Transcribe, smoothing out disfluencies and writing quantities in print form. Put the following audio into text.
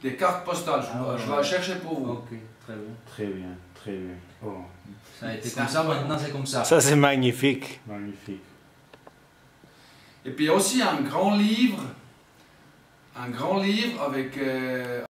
des cartes postales. Je vais la chercher pour vous. Ok, très bien. Très bien, très bien. Oh, Ça a été comme ça, maintenant c'est comme ça. Ça, c'est magnifique. magnifique. Et puis aussi un grand livre avec